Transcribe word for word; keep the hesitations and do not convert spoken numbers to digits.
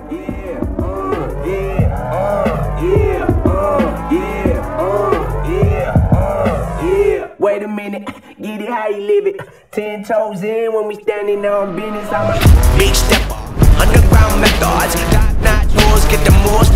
yeah, uh, yeah, uh, yeah, uh, yeah, uh, yeah, uh, yeah. Wait a minute, get it how you live it. Ten toes in when we standing on business. I'm a big stepper, underground methods, top notch doors, get the more